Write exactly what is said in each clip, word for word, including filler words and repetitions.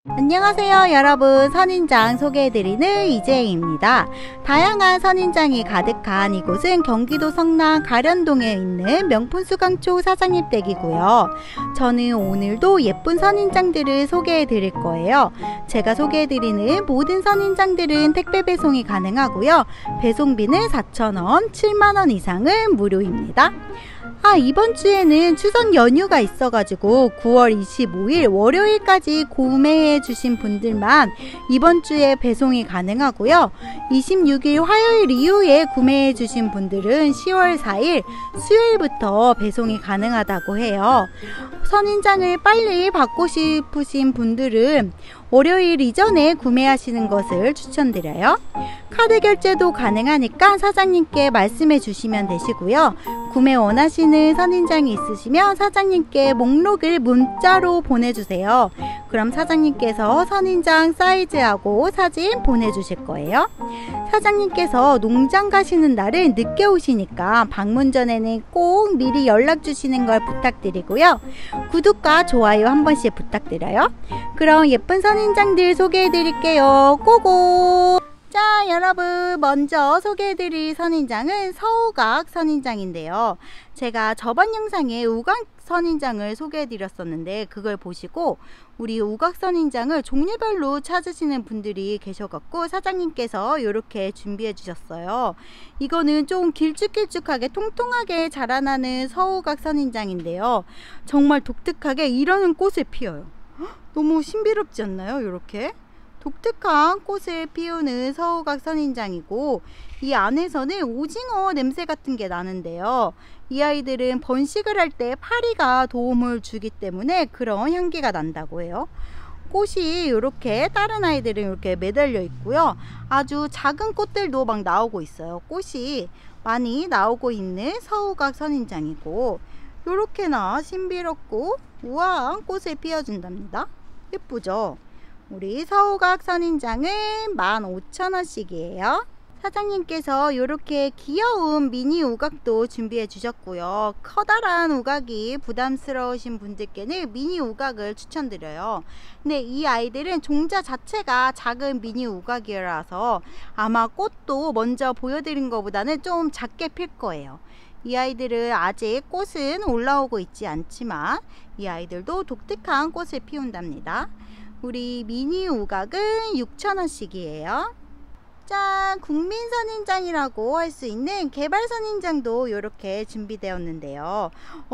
안녕하세요 여러분, 선인장 소개해드리는 이재희입니다. 다양한 선인장이 가득한 이곳은 경기도 성남 가련동에 있는 명품 수강초 사장님 댁이고요. 저는 오늘도 예쁜 선인장들을 소개해드릴 거예요. 제가 소개해드리는 모든 선인장들은 택배 배송이 가능하고요. 배송비는 사천 원, 칠만 원 이상은 무료입니다. 아, 이번 주에는 추석 연휴가 있어가지고 구월 이십오일 월요일까지 구매해 주신 분들만 이번 주에 배송이 가능하고요. 이십육일 화요일 이후에 구매해 주신 분들은 시월 사일 수요일부터 배송이 가능하다고 해요. 선인장을 빨리 받고 싶으신 분들은 월요일 이전에 구매하시는 것을 추천드려요. 카드 결제도 가능하니까 사장님께 말씀해 주시면 되시고요. 구매 원하시는 선인장이 있으시면 사장님께 목록을 문자로 보내주세요. 그럼 사장님께서 선인장 사이즈하고 사진 보내주실 거예요. 사장님께서 농장 가시는 날은 늦게 오시니까 방문 전에는 꼭 미리 연락 주시는 걸 부탁드리고요. 구독과 좋아요 한 번씩 부탁드려요. 그럼 예쁜 선인장들 소개해 드릴게요. 고고! 자, 여러분, 먼저 소개해드릴 선인장은 서우각 선인장인데요. 제가 저번 영상에 우각 선인장을 소개해드렸었는데 그걸 보시고 우리 우각 선인장을 종류별로 찾으시는 분들이 계셔갖고 사장님께서 이렇게 준비해 주셨어요. 이거는 좀 길쭉길쭉하게 통통하게 자라나는 서우각 선인장인데요. 정말 독특하게 이러는 꽃을 피워요. 헉, 너무 신비롭지 않나요? 이렇게 독특한 꽃을 피우는 서우각 선인장이고, 이 안에서는 오징어 냄새 같은 게 나는데요. 이 아이들은 번식을 할 때 파리가 도움을 주기 때문에 그런 향기가 난다고 해요. 꽃이 이렇게 다른 아이들은 이렇게 매달려 있고요. 아주 작은 꽃들도 막 나오고 있어요. 꽃이 많이 나오고 있는 서우각 선인장이고, 이렇게나 신비롭고 우아한 꽃을 피워준답니다. 예쁘죠? 우리 서우각 선인장은 만 오천 원씩이에요. 사장님께서 이렇게 귀여운 미니 우각도 준비해 주셨고요. 커다란 우각이 부담스러우신 분들께는 미니 우각을 추천드려요. 근데 이 아이들은 종자 자체가 작은 미니 우각이라서 아마 꽃도 먼저 보여드린 것보다는 좀 작게 필 거예요. 이 아이들은 아직 꽃은 올라오고 있지 않지만 이 아이들도 독특한 꽃을 피운답니다. 우리 미니 우각은 육천 원씩이에요. 짠! 국민 선인장이라고 할 수 있는 개발 선인장도 이렇게 준비되었는데요.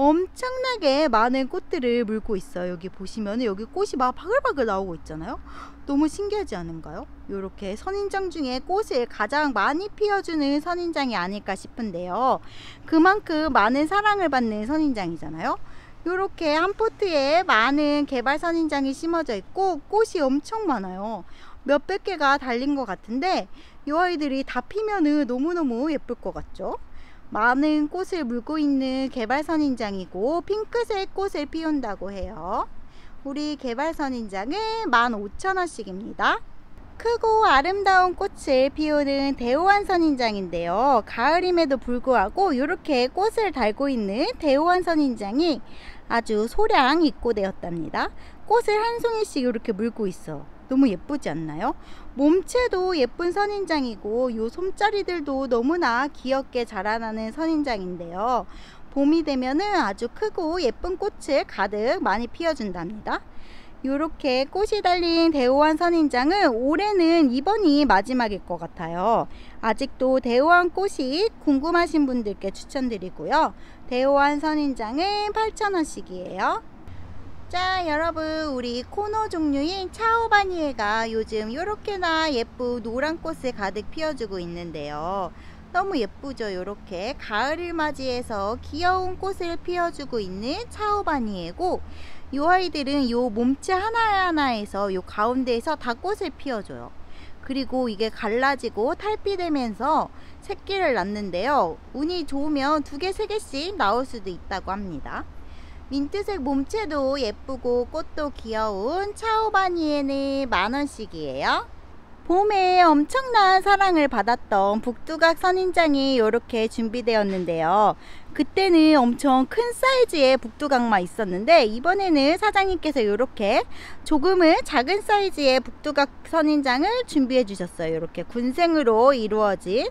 엄청나게 많은 꽃들을 물고 있어요. 여기 보시면 여기 꽃이 막 바글바글 나오고 있잖아요. 너무 신기하지 않은가요? 이렇게 선인장 중에 꽃을 가장 많이 피워주는 선인장이 아닐까 싶은데요. 그만큼 많은 사랑을 받는 선인장이잖아요. 이렇게 한 포트에 많은 개발 선인장이 심어져 있고 꽃이 엄청 많아요. 몇백 개가 달린 것 같은데 이 아이들이 다 피면은 너무너무 예쁠 것 같죠? 많은 꽃을 물고 있는 개발 선인장이고 핑크색 꽃을 피운다고 해요. 우리 개발 선인장은 만 오천 원씩입니다. 크고 아름다운 꽃을 피우는 대호환 선인장인데요. 가을임에도 불구하고 이렇게 꽃을 달고 있는 대호환 선인장이 아주 소량 입고되었답니다. 꽃을 한 송이씩 이렇게 물고 있어. 너무 예쁘지 않나요? 몸체도 예쁜 선인장이고 요 솜자리들도 너무나 귀엽게 자라나는 선인장인데요. 봄이 되면은 아주 크고 예쁜 꽃을 가득 많이 피워준답니다. 이렇게 꽃이 달린 대호환 선인장은 올해는 이번이 마지막일 것 같아요. 아직도 대호환 꽃이 궁금하신 분들께 추천드리고요. 대호환 선인장은 팔천 원씩이에요. 자, 여러분, 우리 코노 종류인 차오바니에가 요즘 이렇게나 예쁜 노란 꽃을 가득 피워주고 있는데요. 너무 예쁘죠? 이렇게 가을을 맞이해서 귀여운 꽃을 피워주고 있는 차오바니에고, 이 아이들은 요 몸체 하나하나에서 요 가운데에서 다 꽃을 피워줘요. 그리고 이게 갈라지고 탈피되면서 새끼를 낳는데요. 운이 좋으면 두 개, 세 개씩 나올 수도 있다고 합니다. 민트색 몸체도 예쁘고 꽃도 귀여운 차오바니에는 만 원씩이에요. 봄에 엄청난 사랑을 받았던 북두각 선인장이 이렇게 준비되었는데요. 그때는 엄청 큰 사이즈의 북두각만 있었는데 이번에는 사장님께서 이렇게 조금은 작은 사이즈의 북두각 선인장을 준비해 주셨어요. 이렇게 군생으로 이루어진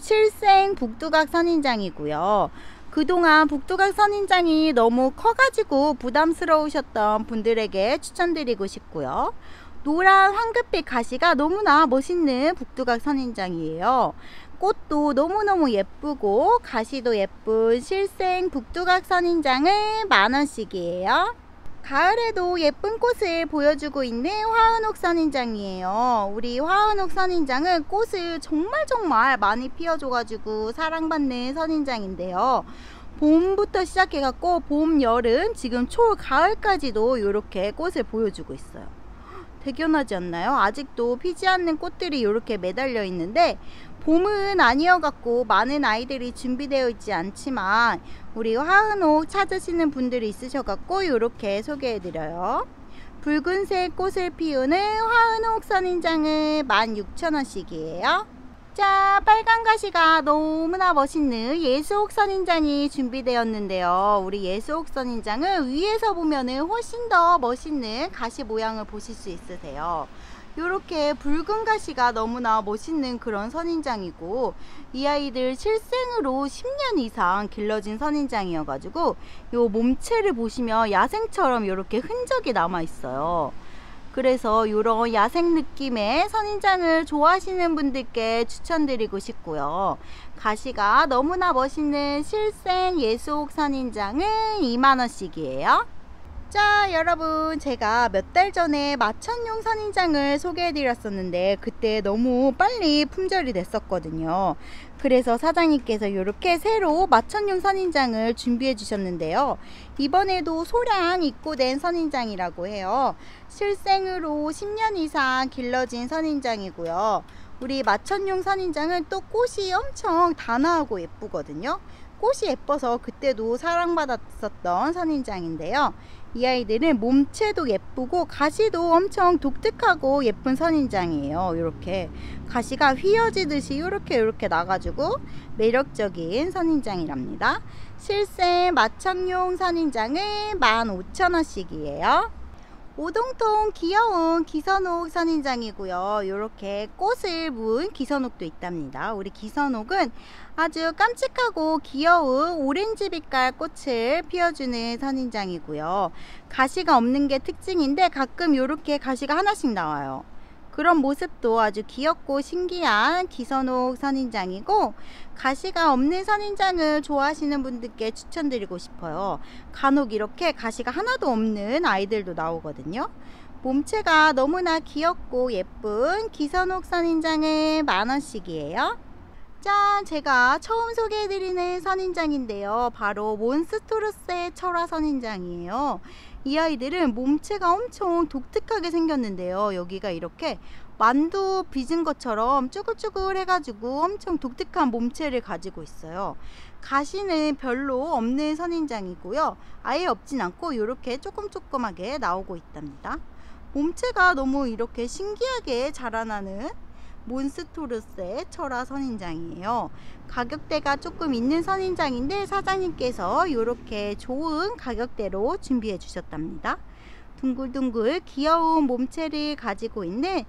실생 북두각 선인장이고요. 그동안 북두각 선인장이 너무 커가지고 부담스러우셨던 분들에게 추천드리고 싶고요. 노란 황급빛 가시가 너무나 멋있는 북두각 선인장이에요. 꽃도 너무너무 예쁘고 가시도 예쁜 실생 북두각 선인장을 만원씩이에요. 가을에도 예쁜 꽃을 보여주고 있는 화은옥 선인장이에요. 우리 화은옥 선인장은 꽃을 정말 정말 많이 피워줘가지고 사랑받는 선인장인데요. 봄부터 시작해갖고 봄, 여름, 지금 초, 가을까지도 이렇게 꽃을 보여주고 있어요. 대견하지 않나요? 아직도 피지 않는 꽃들이 이렇게 매달려 있는데 봄은 아니어갖고 많은 아이들이 준비되어 있지 않지만 우리 화은옥 찾으시는 분들이 있으셔갖고 이렇게 소개해드려요. 붉은색 꽃을 피우는 화은옥 선인장은 만 육천 원씩이에요. 자, 빨간 가시가 너무나 멋있는 예수옥 선인장이 준비되었는데요. 우리 예수옥 선인장은 위에서 보면은 훨씬 더 멋있는 가시 모양을 보실 수 있으세요. 이렇게 붉은 가시가 너무나 멋있는 그런 선인장이고 이 아이들 실생으로 십 년 이상 길러진 선인장이어 가지고 요 몸체를 보시면 야생처럼 이렇게 흔적이 남아 있어요. 그래서 이런 야생 느낌의 선인장을 좋아하시는 분들께 추천드리고 싶고요. 가시가 너무나 멋있는 실생 예수옥 선인장은 이만 원씩이에요. 자, 여러분, 제가 몇 달 전에 마천용 선인장을 소개해 드렸었는데 그때 너무 빨리 품절이 됐었거든요. 그래서 사장님께서 이렇게 새로 마천용 선인장을 준비해 주셨는데요. 이번에도 소량 입고된 선인장이라고 해요. 실생으로 십 년 이상 길러진 선인장이고요. 우리 마천용 선인장은 또 꽃이 엄청 단아하고 예쁘거든요. 꽃이 예뻐서 그때도 사랑받았었던 선인장인데요. 이 아이들은 몸체도 예쁘고 가시도 엄청 독특하고 예쁜 선인장이에요. 이렇게 가시가 휘어지듯이 이렇게 이렇게 나가지고 매력적인 선인장이랍니다. 실생 마천용 선인장은 만 오천 원씩이에요. 오동통 귀여운 기선옥 선인장이고요. 이렇게 꽃을 문 기선옥도 있답니다. 우리 기선옥은 아주 깜찍하고 귀여운 오렌지 빛깔 꽃을 피워주는 선인장이고요. 가시가 없는 게 특징인데 가끔 이렇게 가시가 하나씩 나와요. 그런 모습도 아주 귀엽고 신기한 기선옥 선인장이고 가시가 없는 선인장을 좋아하시는 분들께 추천드리고 싶어요. 간혹 이렇게 가시가 하나도 없는 아이들도 나오거든요. 몸체가 너무나 귀엽고 예쁜 기선옥 선인장은 만 원씩이에요. 짠! 제가 처음 소개해드리는 선인장인데요. 바로 몬스토르스의 철화 선인장이에요. 이 아이들은 몸체가 엄청 독특하게 생겼는데요. 여기가 이렇게 만두 빚은 것처럼 쭈글쭈글 해가지고 엄청 독특한 몸체를 가지고 있어요. 가시는 별로 없는 선인장이고요. 아예 없진 않고 이렇게 조금 조금하게 나오고 있답니다. 몸체가 너무 이렇게 신기하게 자라나는 몬스토르스의 철화 선인장이에요. 가격대가 조금 있는 선인장인데 사장님께서 이렇게 좋은 가격대로 준비해 주셨답니다. 둥글둥글 귀여운 몸체를 가지고 있는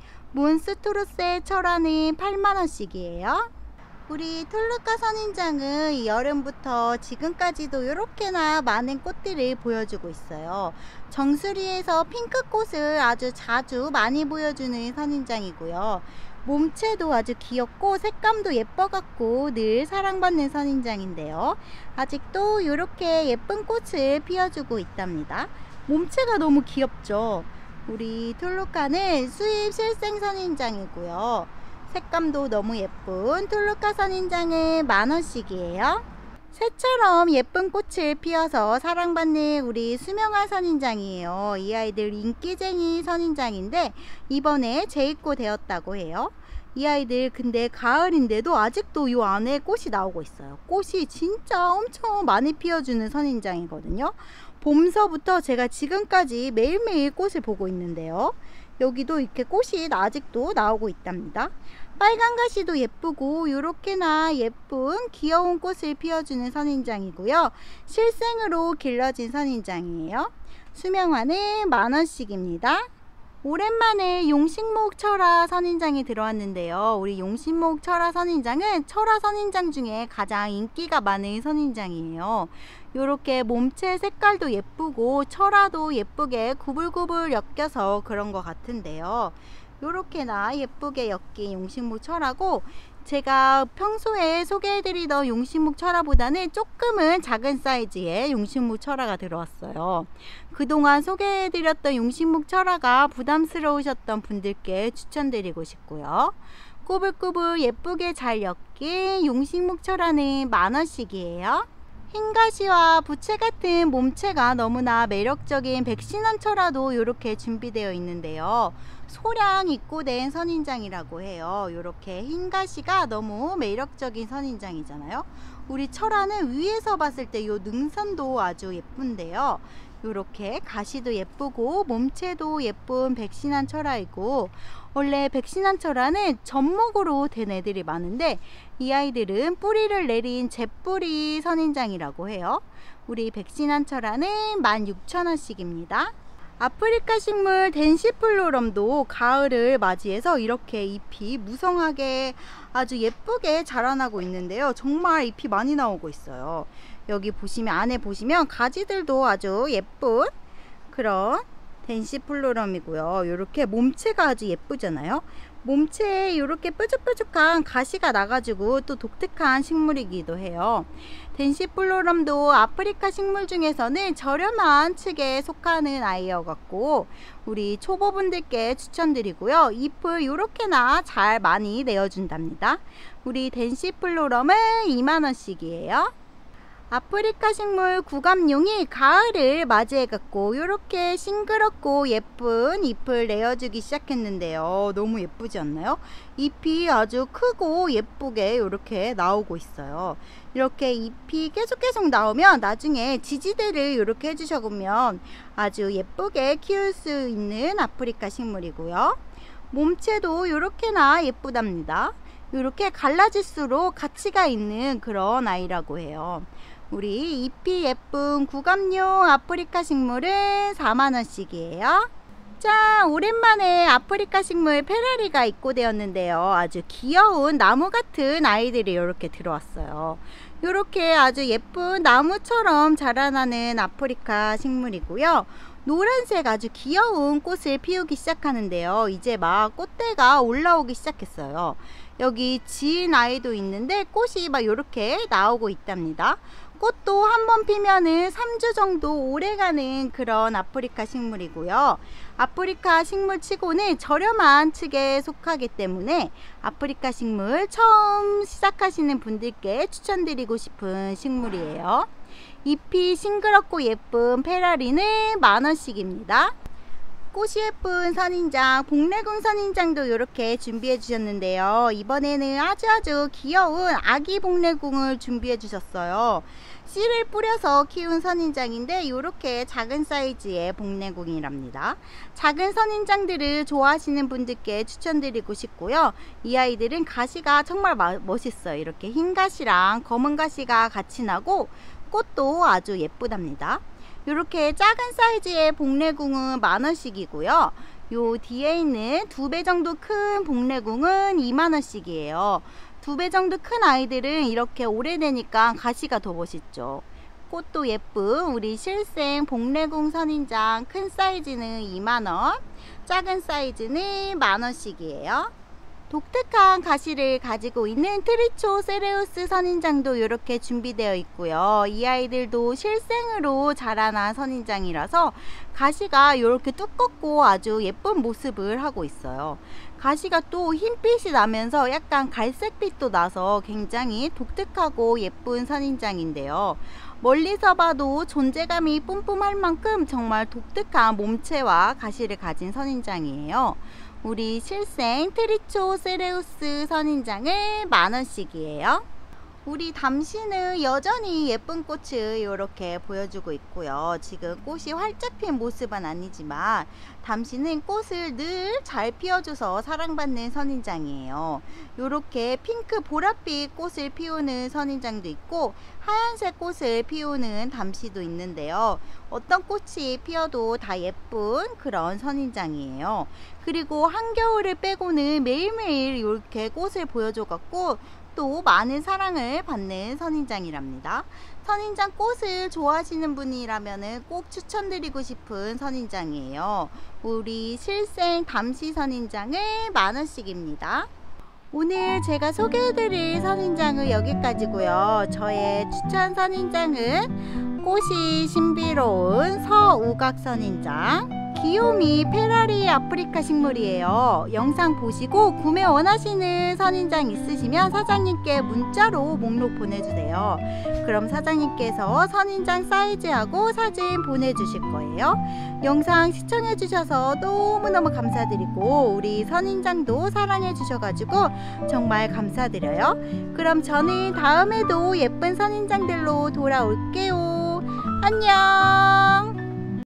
몬스토르스의 철화는 팔만 원씩이에요. 우리 툴루카 선인장은 여름부터 지금까지도 이렇게나 많은 꽃들을 보여주고 있어요. 정수리에서 핑크꽃을 아주 자주 많이 보여주는 선인장이고요. 몸체도 아주 귀엽고 색감도 예뻐갖고 늘 사랑받는 선인장인데요. 아직도 이렇게 예쁜 꽃을 피워주고 있답니다. 몸체가 너무 귀엽죠. 우리 툴루카는 수입 실생 선인장이고요. 색감도 너무 예쁜 툴루카 선인장은 만 원씩이에요. 새처럼 예쁜 꽃을 피워서 사랑받는 우리 수명화 선인장이에요. 이 아이들 인기쟁이 선인장인데 이번에 재입고 되었다고 해요. 이 아이들 근데 가을인데도 아직도 이 안에 꽃이 나오고 있어요. 꽃이 진짜 엄청 많이 피워주는 선인장이거든요. 봄서부터 제가 지금까지 매일매일 꽃을 보고 있는데요. 여기도 이렇게 꽃이 아직도 나오고 있답니다. 빨간 가시도 예쁘고 이렇게나 예쁜 귀여운 꽃을 피워주는 선인장이고요. 실생으로 길러진 선인장이에요. 수명화는 만원씩입니다. 오랜만에 용식목 철화 선인장이 들어왔는데요. 우리 용식목 철화 선인장은 철화 선인장 중에 가장 인기가 많은 선인장이에요. 이렇게 몸체 색깔도 예쁘고 철화도 예쁘게 구불구불 엮여서 그런 것 같은데요. 이렇게나 예쁘게 엮인 용식목 철화고, 제가 평소에 소개해드리던 용식목 철화보다는 조금은 작은 사이즈의 용식목 철화가 들어왔어요. 그동안 소개해드렸던 용식목 철화가 부담스러우셨던 분들께 추천드리고 싶고요. 꾸불꾸불 예쁘게 잘 엮인 용식목 철화는 만원씩이에요. 흰가시와 부채 같은 몸체가 너무나 매력적인 백신원 철화도 이렇게 준비되어 있는데요. 소량 입고된 선인장이라고 해요. 이렇게 흰가시가 너무 매력적인 선인장이잖아요. 우리 철화는 위에서 봤을 때 이 능선도 아주 예쁜데요. 이렇게 가시도 예쁘고 몸체도 예쁜 백신한 철화이고, 원래 백신한 철화는 젖목으로 된 애들이 많은데 이 아이들은 뿌리를 내린 잿뿌리 선인장이라고 해요. 우리 백신한 철화는 만 육천 원씩입니다. 아프리카 식물 덴시플로럼도 가을을 맞이해서 이렇게 잎이 무성하게 아주 예쁘게 자라나고 있는데요. 정말 잎이 많이 나오고 있어요. 여기 보시면, 안에 보시면 가지들도 아주 예쁜 그런 덴시플로럼이고요. 이렇게 몸체가 아주 예쁘잖아요. 몸체에 이렇게 뾰족뾰족한 가시가 나가지고 또 독특한 식물이기도 해요. 덴시플로럼도 아프리카 식물 중에서는 저렴한 측에 속하는 아이여 갖고 우리 초보분들께 추천드리고요. 잎을 이렇게나 잘 많이 내어준답니다. 우리 덴시플로럼은 이만 원씩이에요. 아프리카 식물 구감용이 가을을 맞이해 갖고 이렇게 싱그럽고 예쁜 잎을 내어주기 시작했는데요. 너무 예쁘지 않나요? 잎이 아주 크고 예쁘게 이렇게 나오고 있어요. 이렇게 잎이 계속 계속 나오면 나중에 지지대를 이렇게 해주셔보면 아주 예쁘게 키울 수 있는 아프리카 식물이고요. 몸체도 이렇게나 예쁘답니다. 이렇게 갈라질수록 가치가 있는 그런 아이라고 해요. 우리 잎이 예쁜 구감용 아프리카 식물은 사만 원씩이에요. 자, 오랜만에 아프리카 식물 페라리가 입고되었는데요. 아주 귀여운 나무 같은 아이들이 이렇게 들어왔어요. 이렇게 아주 예쁜 나무처럼 자라나는 아프리카 식물이고요. 노란색 아주 귀여운 꽃을 피우기 시작하는데요. 이제 막 꽃대가 올라오기 시작했어요. 여기 지은 아이도 있는데 꽃이 막 이렇게 나오고 있답니다. 꽃도 한번 피면은 삼 주 정도 오래가는 그런 아프리카 식물이고요. 아프리카 식물 치고는 저렴한 측에 속하기 때문에 아프리카 식물 처음 시작하시는 분들께 추천드리고 싶은 식물이에요. 잎이 싱그럽고 예쁜 페라리는 만 원씩입니다. 꽃이 예쁜 선인장, 복래궁 선인장도 이렇게 준비해 주셨는데요. 이번에는 아주 아주 귀여운 아기 복래궁을 준비해 주셨어요. 씨를 뿌려서 키운 선인장인데 이렇게 작은 사이즈의 복래궁이랍니다. 작은 선인장들을 좋아하시는 분들께 추천드리고 싶고요. 이 아이들은 가시가 정말 멋있어요. 이렇게 흰 가시랑 검은 가시가 같이 나고 꽃도 아주 예쁘답니다. 이렇게 작은 사이즈의 복래궁은 만 원씩이고요. 요 뒤에 있는 두 배 정도 큰 복래궁은 이만 원씩이에요. 두 배 정도 큰 아이들은 이렇게 오래되니까 가시가 더 멋있죠. 꽃도 예쁜 우리 실생 복래궁 선인장 큰 사이즈는 이만 원, 작은 사이즈는 만 원씩이에요. 독특한 가시를 가지고 있는 트리초세레우스 선인장도 이렇게 준비되어 있고요. 이 아이들도 실생으로 자라난 선인장이라서 가시가 이렇게 두껍고 아주 예쁜 모습을 하고 있어요. 가시가 또 흰빛이 나면서 약간 갈색빛도 나서 굉장히 독특하고 예쁜 선인장인데요. 멀리서 봐도 존재감이 뿜뿜할 만큼 정말 독특한 몸체와 가시를 가진 선인장이에요. 우리 실생 트리초세레우스 선인장을 만 원씩이에요. 우리 담시는 여전히 예쁜 꽃을 이렇게 보여주고 있고요. 지금 꽃이 활짝 핀 모습은 아니지만 담시는 꽃을 늘 잘 피워줘서 사랑받는 선인장이에요. 이렇게 핑크 보랏빛 꽃을 피우는 선인장도 있고 하얀색 꽃을 피우는 담시도 있는데요. 어떤 꽃이 피어도 다 예쁜 그런 선인장이에요. 그리고 한겨울을 빼고는 매일매일 이렇게 꽃을 보여줘 갖고 또 많은 사랑을 받는 선인장이랍니다. 선인장 꽃을 좋아하시는 분이라면 꼭 추천드리고 싶은 선인장이에요. 우리 실생 담시 선인장을 만원씩입니다. 오늘 제가 소개해드릴 선인장은 여기까지고요. 저의 추천 선인장은 꽃이 신비로운 서우각 선인장, 귀요미 페라리 아프리카 식물이에요. 영상 보시고 구매 원하시는 선인장 있으시면 사장님께 문자로 목록 보내주세요. 그럼 사장님께서 선인장 사이즈하고 사진 보내주실 거예요. 영상 시청해 주셔서 너무너무 감사드리고 우리 선인장도 사랑해 주셔가지고 정말 감사드려요. 그럼 저는 다음에도 예쁜 선인장들로 돌아올게요. 안녕.